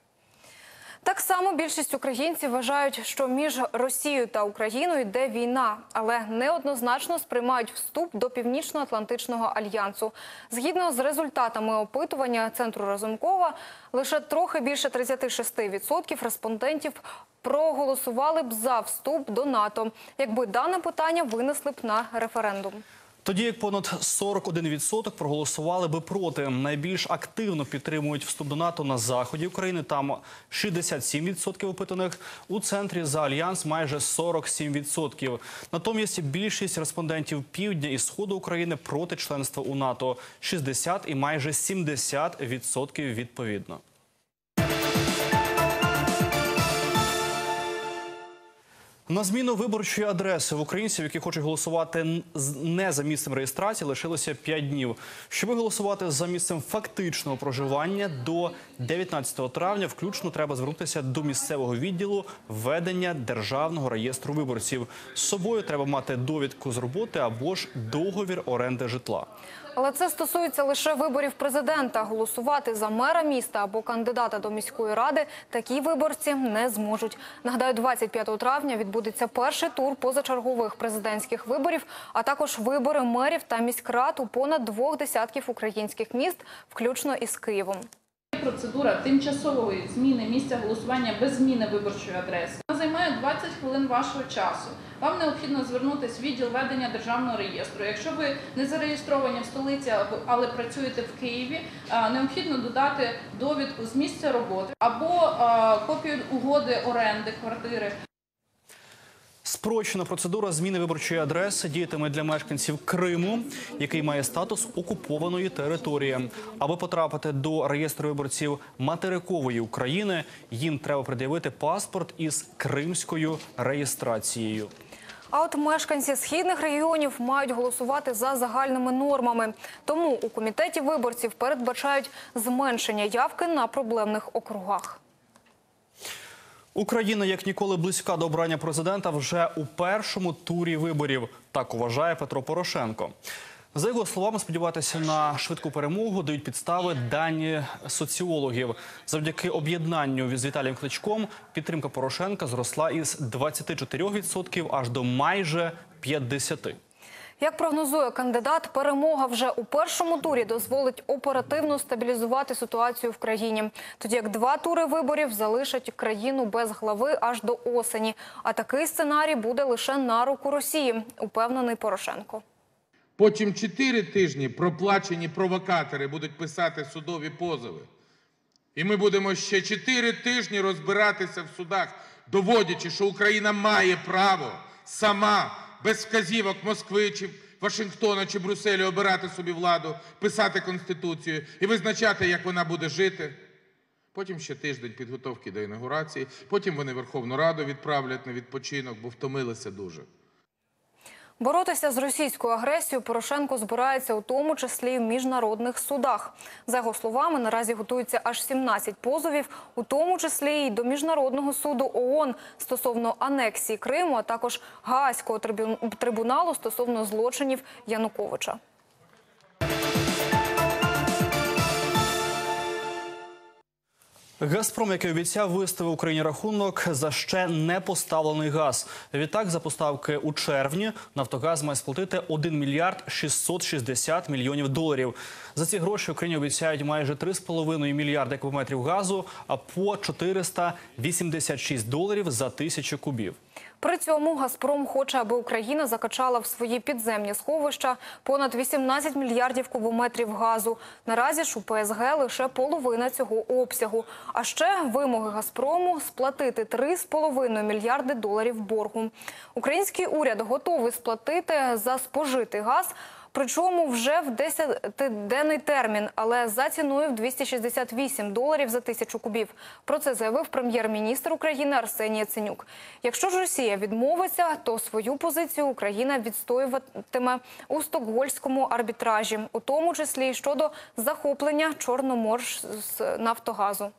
Так само більшість українців вважають, що між Росією та Україною йде війна, але неоднозначно сприймають вступ до Північно-Атлантичного альянсу. Згідно з результатами опитування Центру Разумкова, лише трохи більше тридцять шість відсотків респондентів проголосували б за вступ до НАТО, якби дане питання винесли б на референдум. Тоді як понад сорок один відсоток проголосували би проти. Найбільш активно підтримують вступ до НАТО на заході України. Там шістдесят сім відсотків опитаних. У центрі за альянс майже сорок сім відсотків. Натомість більшість респондентів півдня і сходу України проти членства у НАТО. шістдесят і майже сімдесят відсотків відповідно. На зміну виборчої адреси в українців, які хочуть голосувати не за місцем реєстрації, лишилося п'ять днів. Щоб голосувати за місцем фактичного проживання, до дев'ятнадцятого травня включно треба звернутися до місцевого відділу ведення Державного реєстру виборців. З собою треба мати довідку з роботи або ж договір оренди житла. Але це стосується лише виборів президента. Голосувати за мера міста або кандидата до міської ради такі виборці не зможуть. Нагадаю, двадцять п'ятого травня відбудеться перший тур позачергових президентських виборів, а також вибори мерів та міськрад у понад двох десятків українських міст, включно із Києвом. Процедура тимчасової зміни місця голосування без зміни виборчої адреси. Вона займає двадцять хвилин вашого часу. Вам необхідно звернутися в відділ ведення Державного реєстру. Якщо ви не зареєстровані в столиці, але працюєте в Києві, необхідно додати довідку з місця роботи або копію угоди оренди квартири. Спрощена процедура зміни виборчої адреси діятиме для мешканців Криму, який має статус окупованої території. Аби потрапити до реєстру виборців материкової України, їм треба пред'явити паспорт із кримською реєстрацією. А от мешканці східних регіонів мають голосувати за загальними нормами. Тому у комітеті виборців передбачають зменшення явки на проблемних округах. Україна, як ніколи, близька до обрання президента вже у першому турі виборів. Так вважає Петро Порошенко. За його словами, сподіватися на швидку перемогу дають підстави дані соціологів. Завдяки об'єднанню з Віталієм Кличком підтримка Порошенка зросла із двадцяти чотирьох відсотків аж до майже п'ятдесяти відсотків. Як прогнозує кандидат, перемога вже у першому турі дозволить оперативно стабілізувати ситуацію в країні. Тоді як два тури виборів залишать країну без глави аж до осені. А такий сценарій буде лише на руку Росії, упевнений Порошенко. Потім чотири тижні проплачені провокатори будуть писати судові позови. І ми будемо ще чотири тижні розбиратися в судах, доводячи, що Україна має право сама, без вказівок Москви, чи Вашингтона, чи Брюсселю обирати собі владу, писати Конституцію і визначати, як вона буде жити. Потім ще тиждень підготовки до інаугурації, потім вони Верховну Раду відправлять на відпочинок, бо втомилися дуже. Боротися з російською агресією Порошенко збирається у тому числі і в міжнародних судах. За його словами, наразі готується аж сімнадцять позовів, у тому числі і до Міжнародного суду ООН стосовно анексії Криму, а також Гаазького трибуналу стосовно злочинів Януковича. «Газпром», який обіцяв виставити Україні рахунок за ще не поставлений газ. Відтак, за поставки у червні «Нафтогаз» має сплатити один мільярд шістсот шістдесят мільйонів доларів. За ці гроші Україні обіцяють майже три з половиною мільярди кубометрів газу, а по чотириста вісімдесят шість доларів за тисячу кубів. При цьому «Газпром» хоче, аби Україна закачала в свої підземні сховища понад вісімнадцять мільярдів кубометрів газу. Наразі ж у Пе Ес Ге лише половина цього обсягу. А ще вимоги «Газпрому» сплатити три з половиною мільярди доларів боргу. Український уряд готовий сплатити за спожитий газ, причому вже в десятиденний термін, але за ціною в двісті шістдесят вісім доларів за тисячу кубів. Про це заявив прем'єр-міністр України Арсеній Яценюк. Якщо ж Росія відмовиться, то свою позицію Україна відстоюватиме у стокгольмському арбітражі, у тому числі і щодо захоплення Чорноморнафтогазу.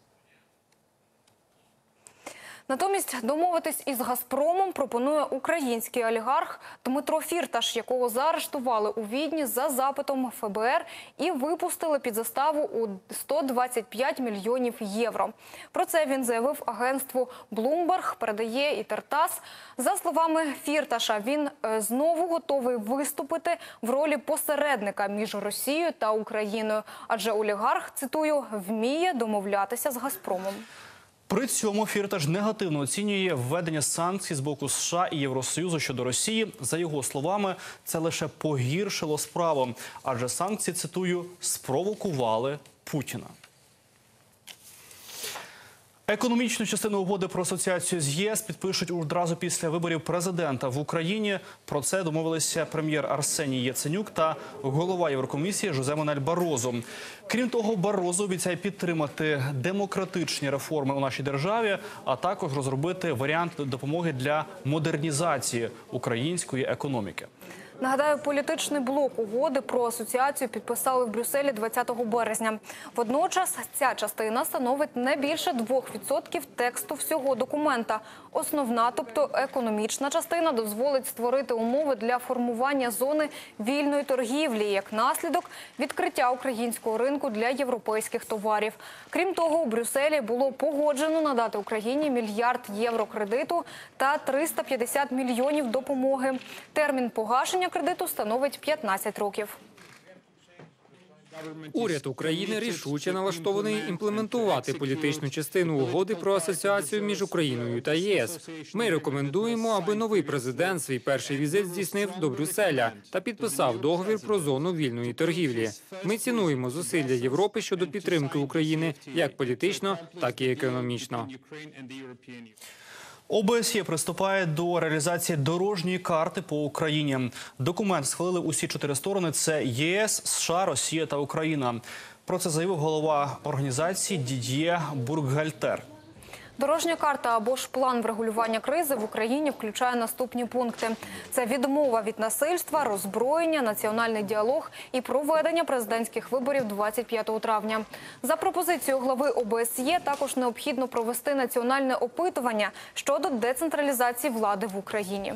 Натомість домовитись із «Газпромом» пропонує український олігарх Дмитро Фірташ, якого заарештували у Відні за запитом Фе Бе Ер і випустили під заставу у сто двадцять п'ять мільйонів євро. Про це він заявив агентству Bloomberg, передає і Тартас. За словами Фірташа, він знову готовий виступити в ролі посередника між Росією та Україною, адже олігарх, цитую, «вміє домовлятися з «Газпромом». При цьому Фірташ негативно оцінює введення санкцій з боку США і Євросоюзу щодо Росії. За його словами, це лише погіршило справу, адже санкції, цитую, «спровокували Путіна». Економічну частину угоди про асоціацію з Є Ес підпишуть одразу після виборів президента в Україні. Про це домовилися прем'єр Арсеній Яценюк та голова Єврокомісії Жозе Мануель Барозо. Крім того, Барозо обіцяє підтримати демократичні реформи у нашій державі, а також розробити варіант допомоги для модернізації української економіки. Нагадаю, політичний блок угоди про асоціацію підписали в Брюсселі двадцятого березня. Водночас ця частина становить не більше двох відсотків тексту всього документа. Основна, тобто економічна частина, дозволить створити умови для формування зони вільної торгівлі, як наслідок відкриття українського ринку для європейських товарів. Крім того, у Брюсселі було погоджено надати Україні мільярд євро кредиту та триста п'ятдесят мільйонів допомоги. Термін погашення кредиту становить п'ятнадцять років. Уряд України рішуче налаштований імплементувати політичну частину угоди про асоціацію між Україною та Є Ес. Ми рекомендуємо, аби новий президент свій перший візит здійснив до Брюсселя та підписав договір про зону вільної торгівлі. Ми цінуємо зусилля Європи щодо підтримки України як політично, так і економічно. О Бе Ес Є приступає до реалізації дорожньої карти по Україні. Документ схвалили усі чотири сторони – це Є Ес, США, Росія та Україна. Про це заявив голова організації Дід'є Буркгальтер. Дорожня карта або ж план врегулювання кризи в Україні включає наступні пункти. Це відмова від насильства, роззброєння, національний діалог і проведення президентських виборів двадцять п'ятого травня. За пропозицією глави О Бе Ес Є також необхідно провести національне опитування щодо децентралізації влади в Україні.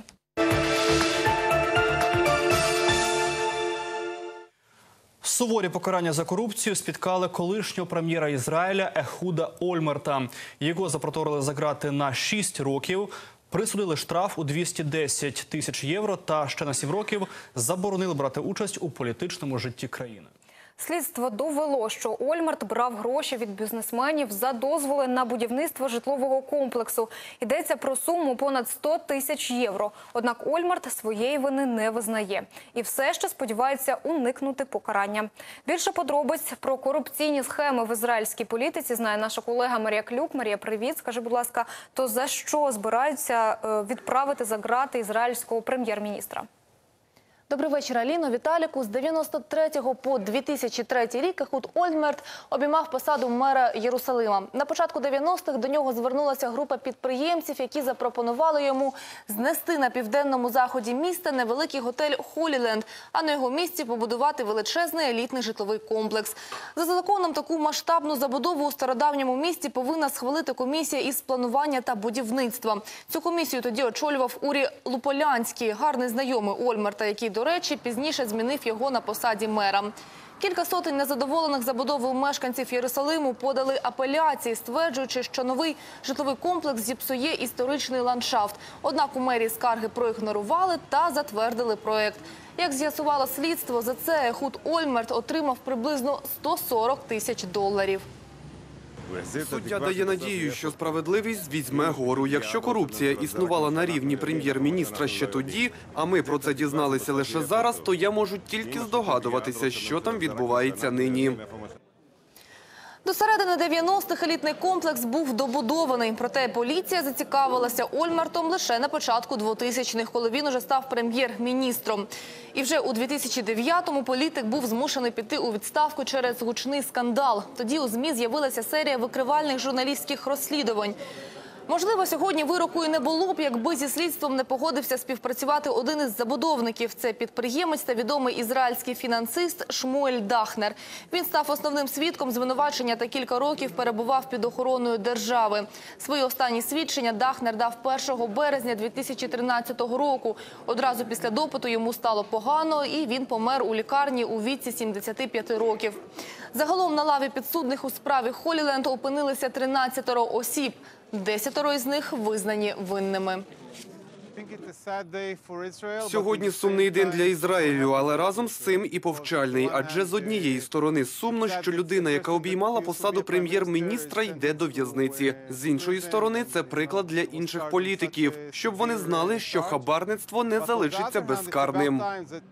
Суворі покарання за корупцію спіткали колишнього прем'єра Ізраїля Ехуда Ольмерта. Його запроторили за ґрати на шість років, присудили штраф у двісті десять тисяч євро та ще на сім років заборонили брати участь у політичному житті країни. Слідство довело, що Ольмарт брав гроші від бізнесменів за дозволи на будівництво житлового комплексу. Йдеться про суму понад сто тисяч євро. Однак Ольмарт своєї вини не визнає. І все ще сподівається уникнути покарання. Більше подробиць про корупційні схеми в ізраїльській політиці знає наша колега Марія Клюк. Марія, привіт. Скажи, будь ласка, то за що збираються відправити за ґрати ізраїльського прем'єр-міністра? Добрий вечір, Аліно. Віталіку. З дев'яносто третього по дві тисячі третій рік Ехуд Ольмерт обіймав посаду мера Єрусалима. На початку дев'яностих до нього звернулася група підприємців, які запропонували йому знести на південному заході міста невеликий готель «Холіленд», а на його місці побудувати величезний елітний житловий комплекс. За законом таку масштабну забудову у стародавньому місті повинна схвалити комісія із планування та будівництва. Цю комісію тоді очолював Урі Луполянський, гарний знайомий Ольмерта, який, до речі, пізніше змінив його на посаді мера. Кілька сотень незадоволених забудовою мешканців Єрусалиму подали апеляції, стверджуючи, що новий житловий комплекс зіпсує історичний ландшафт. Однак у мерії скарги проігнорували та затвердили проєкт. Як з'ясувало слідство, за це Ехуд Ольмерт отримав приблизно сто сорок тисяч доларів. Суддя дає надію, що справедливість візьме гору. Якщо корупція існувала на рівні прем'єр-міністра ще тоді, а ми про це дізналися лише зараз, то я можу тільки здогадуватися, що там відбувається нині. До середини дев'яностих елітний комплекс був добудований. Проте поліція зацікавилася Ольмертом лише на початку двотисячних, коли він уже став прем'єр-міністром. І вже у дві тисячі дев'ятому політик був змушений піти у відставку через гучний скандал. Тоді у ЗМІ з'явилася серія викривальних журналістських розслідувань. Можливо, сьогодні вироку і не було б, якби зі слідством не погодився співпрацювати один із забудовників. Це підприємець та відомий ізраїльський фінансист Шмуель Дахнер. Він став основним свідком звинувачення та кілька років перебував під охороною держави. Свої останні свідчення Дахнер дав першого березня дві тисячі тринадцятого року. Одразу після допиту йому стало погано, і він помер у лікарні у віці сімдесяти п'яти років. Загалом на лаві підсудних у справі «Холіленд» опинилися тринадцятеро осіб. Десятеро із них визнані винними. Сьогодні сумний день для Ізраїлю, але разом з цим і повчальний. Адже з однієї сторони сумно, що людина, яка обіймала посаду прем'єр-міністра, йде до в'язниці. З іншої сторони, це приклад для інших політиків, щоб вони знали, що хабарництво не залишиться безкарним.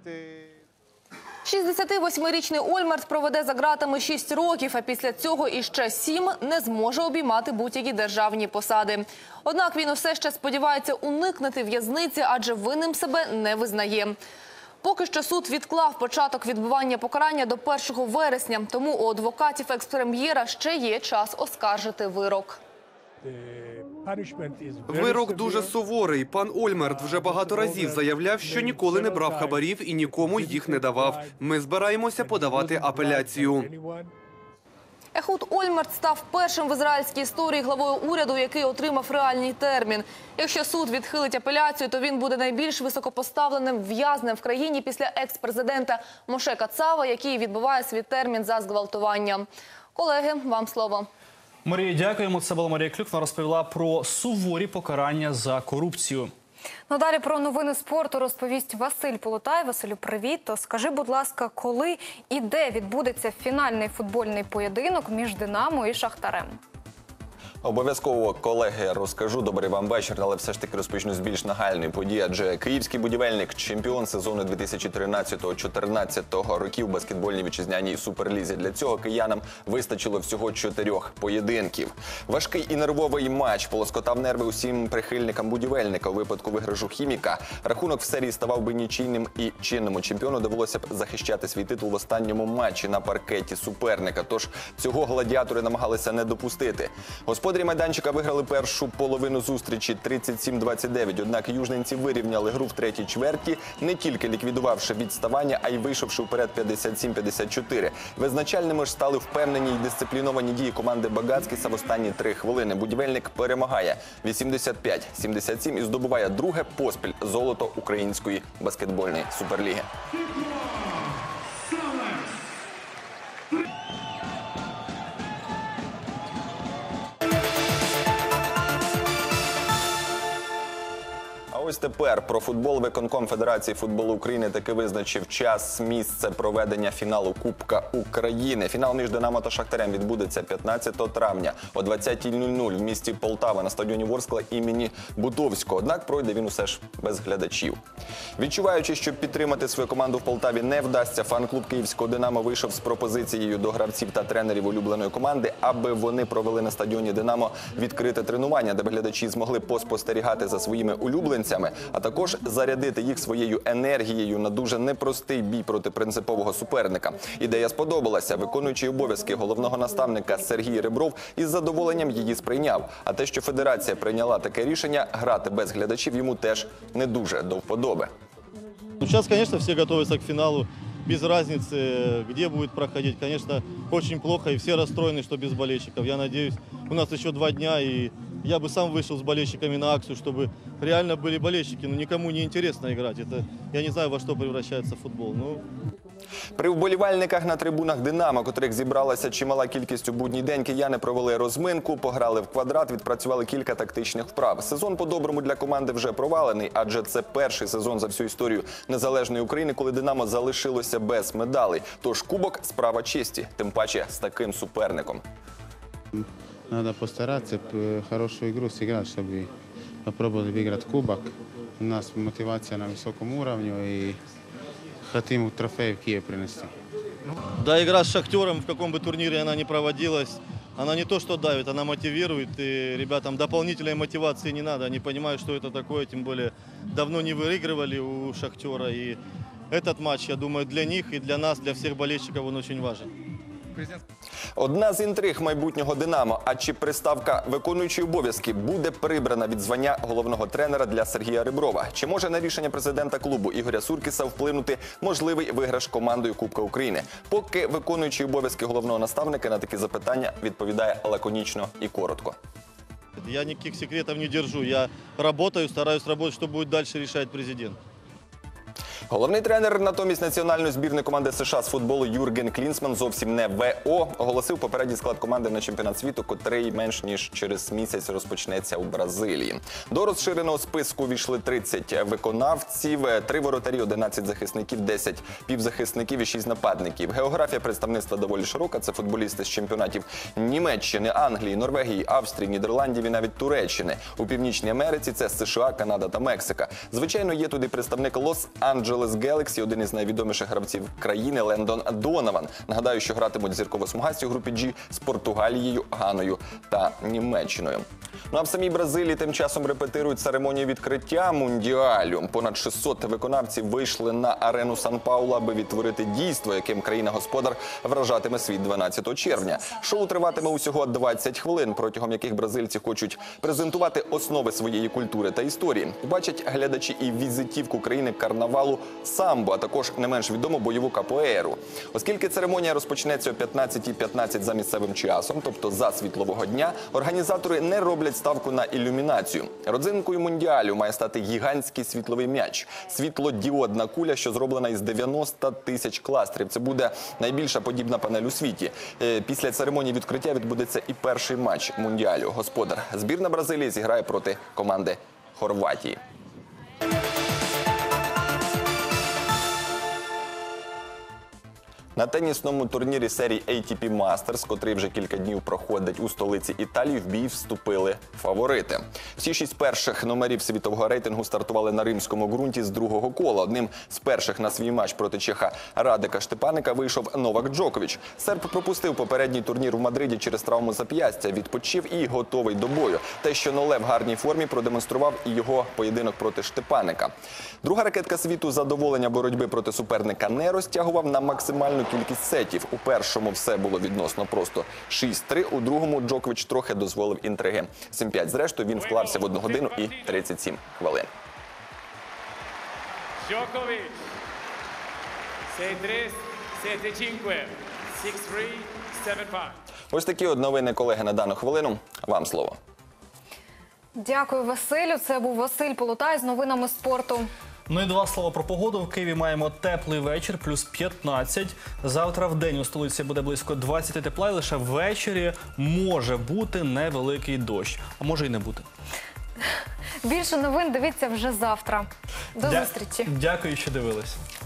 шістдесятивосьмирічний Ольмерт проведе за ґратами шість років, а після цього іще сім не зможе обіймати будь-які державні посади. Однак він усе ще сподівається уникнути в'язниці, адже винним себе не визнає. Поки що суд відклав початок відбування покарання до першого вересня, тому у адвокатів екс-прем'єра ще є час оскаржити вирок. Вирок дуже суворий. Пан Ольмерт вже багато разів заявляв, що ніколи не брав хабарів і нікому їх не давав. Ми збираємося подавати апеляцію. Ехуд Ольмерт став першим в ізраїльській історії главою уряду, який отримав реальний термін. Якщо суд відхилить апеляцію, то він буде найбільш високопоставленим в'язнем в країні після екс-президента Моше Кацава, який відбуває свій термін за зґвалтування. Колеги, вам слово. Марія, дякуємо. Це була Марія Клюк. Вона розповіла про суворі покарання за корупцію. Надалі про новини спорту розповість Василь Полотай. Василю, привіт. То скажи, будь ласка, коли і де відбудеться фінальний футбольний поєдинок між «Динамо» і «Шахтарем»? Обов'язково, колеги, розкажу. Добрий вам вечір, але все ж таки розпочну з більш нагальної події. Адже київський будівельник, чемпіон сезону дві тисячі тринадцятого - чотирнадцятого років у баскетбольній вітчизняній суперлізі. Для цього киянам вистачило всього чотирьох поєдинків. Важкий і нервовий матч полоскотав нерви усім прихильникам будівельника. У випадку виграшу «Хіміка» рахунок в серії ставав би нічийним, і чинному чемпіону довелося б захищати свій титул в останньому матчі на паркеті суперника. Тож цього гладіатори намагалися не допустити. Господарі майданчика виграли першу половину зустрічі тридцять сім двадцять дев'ять, однак южненці вирівняли гру в третій чверті, не тільки ліквідувавши відставання, а й вийшовши вперед п'ятдесят сім п'ятдесят чотири. Визначальними ж стали впевнені й дисципліновані дії команди Багацькіса в останні три хвилини. Будівельник перемагає вісімдесят п'ять сімдесят сім і здобуває друге поспіль золото української баскетбольної суперліги. Ось тепер про футбол виконком Федерації футболу України таки визначив час, місце проведення фіналу Кубка України. Фінал між «Динамо» та «Шахтарем» відбудеться п'ятнадцятого травня о двадцятій нуль нуль в місті Полтава на стадіоні Ворскла імені Бутовського. Однак пройде він усе ж без глядачів. Відчуваючи, що підтримати свою команду в Полтаві не вдасться, фан-клуб київського «Динамо» вийшов з пропозицією до гравців та тренерів улюбленої команди, аби вони провели на стадіоні «Динамо» відкрите тренування, де глядачі змогли поспостерігати за своїми улюбленцями, а також зарядити їх своєю енергією на дуже непростий бій проти принципового суперника. Ідея сподобалася. Виконуючий обов'язки головного наставника Сергій Ребров із задоволенням її сприйняв. А те, що федерація прийняла таке рішення, грати без глядачів йому теж не дуже до вподоби. Сейчас, конечно, все готовятся к финалу. Без разницы, где будет проходить. Конечно, очень плохо, и все расстроены, что без болельщиков. Я надеюсь, у нас еще два дня, и я бы сам вышел с болельщиками на акцию, чтобы реально были болельщики. Но никому не интересно играть. Это, я не знаю, во что превращается футбол. Но... При вболівальниках на трибунах «Динамо», котрих зібралася чимала кількість у будній день, кияни провели розминку, пограли в квадрат, відпрацювали кілька тактичних вправ. Сезон по-доброму для команди вже провалений, адже це перший сезон за всю історію незалежної України, коли «Динамо» залишилося без медалей. Тож кубок – справа честі, тим паче з таким суперником. Надо постараться хорошую игру сыграть, чтобы попробовать выиграть кубок. У нас мотивация на высоком уровне и хотим трофей в Киев принести. Да, игра с «Шахтером», в каком бы турнире она ни проводилась, она не то что давит, она мотивирует. И ребятам дополнительной мотивации не надо. Они понимают, что это такое, тем более давно не выигрывали у «Шахтера». И этот матч, я думаю, для них и для нас, для всех болельщиков, он очень важен. Одна з інтриг майбутнього «Динамо». А чи приставка «виконуючий обов'язки» буде прибрана від звання головного тренера для Сергія Реброва? Чи може на рішення президента клубу Ігоря Суркіса вплинути можливий виграш командою Кубка України? Поки виконуючий обов'язки головного наставника на такі запитання відповідає лаконічно і коротко. Я никаких секретов не держу. Я работаю, стараюсь работать, что будет дальше решать президент. Головний тренер натомість національної збірної команди США з футболу Юрген Клінсман зовсім не ВО оголосив попередній склад команди на чемпіонат світу, котрий менш ніж через місяць розпочнеться у Бразилії. До розширеного списку війшли тридцять виконавців, три воротарі, одинадцять захисників, десять півзахисників і шість нападників. Географія представництва доволі широка. Це футболісти з чемпіонатів Німеччини, Англії, Норвегії, Австрії, Нідерландів і навіть Туреччини. У Північній Америці це США, Канада та Мексика. Звичайно, є туди представник Лос-Анджелес Гелексі, один із найвідоміших гравців країни Лендон Донован. Нагадаю, що гратимуть зірково-смугасті у групі G з Португалією, Ганою та Німеччиною. Ну а в самій Бразилії тим часом репетирують церемонію відкриття Мундіалю. Понад шістсот виконавців вийшли на арену Сан-Паулу, аби відтворити дійство, яким країна-господар вражатиме світ дванадцятого червня. Шоу триватиме усього двадцять хвилин, протягом яких бразильці хочуть презентувати основи своєї культури та історії. Бачать глядачі і візитівку країни карнавалу самбо, а також не менш відому бойову капоеєру. Оскільки церемонія розпочнеться о п'ятнадцятій п'ятнадцять за місцевим часом, тобто за світлового дня, організатори не роблять ставку на ілюмінацію. Родзинкою Мундіалю має стати гігантський світловий м'яч. Світлодіодна куля, що зроблена із дев'яноста тисяч кластерів. Це буде найбільша подібна панель у світі. Після церемонії відкриття відбудеться і перший матч Мундіалю. Господар збірна Бразилії зіграє проти команди Хорватії. На тенісному турнірі серії ей ті пі Masters, котрий вже кілька днів проходить у столиці Італії, в бій вступили фаворити. Всі шість перших номерів світового рейтингу стартували на римському ґрунті з другого кола. Одним з перших на свій матч проти чеха Радика Штепаника вийшов Новак Джокович. Серб пропустив попередній турнір в Мадриді через травму зап'ястя, відпочив і готовий до бою. Те, що Ноле в гарній формі, продемонстрував і його поєдинок проти Штепаника. Друга ракетка світу задоволення боротьби проти суперника не розтягував на максимальну кількість сетів. У першому все було відносно просто шість три, у другому Джокович трохи дозволив інтриги. сім п'ять. Зрештою, він вклався в одну годину і тридцять сім хвилин. Джокович. сім три, сім п'ять, шість три, сім п'ять. Ось такі от новини, колеги, на дану хвилину. Вам слово. Дякую, Василю. Це був Василь Полутай з новинами спорту. Ну і два слова про погоду. В Києві маємо теплий вечір, плюс п'ятнадцять. Завтра в день у столиці буде близько двадцять тепла, і лише ввечері може бути невеликий дощ. А може і не бути. Більше новин дивіться вже завтра. До Дя- зустрічі. Дякую, що дивилися.